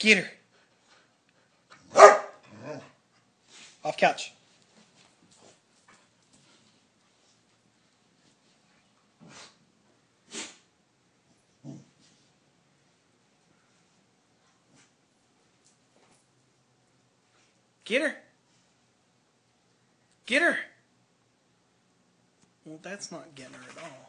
Get her. Off couch. Get her. Get her. Well, that's not getting her at all.